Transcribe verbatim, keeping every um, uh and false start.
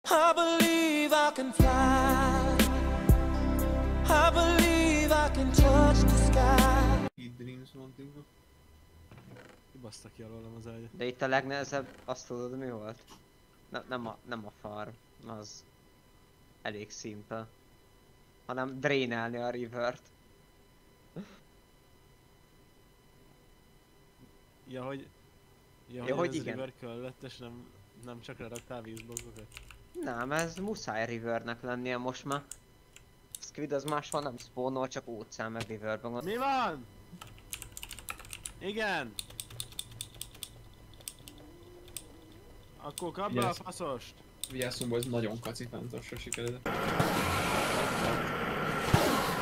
I believe I can fly. I believe I can touch the sky. Itt Dreams Mountain-ba. Kibaszta ki alólam az ágyat. De itt a legnehezebb, azt tudod mi volt? Ne, nem, a, nem a farm, az elég simple. Hanem drainálni a rivert. Ja, hogy... Ja, Ja, hogy hogy ez igen. river kellett, és nem, nem csak leraktál vízblokkokat? Nem, ez muszáj rivernek lennie most már. Squid az máshol nem spawnol, csak óceán meg riverben van. Mi van? Igen! Akkor kapd be a Yes. faszost! Vigyázzunk, ez nagyon kacifántossra sikeredett.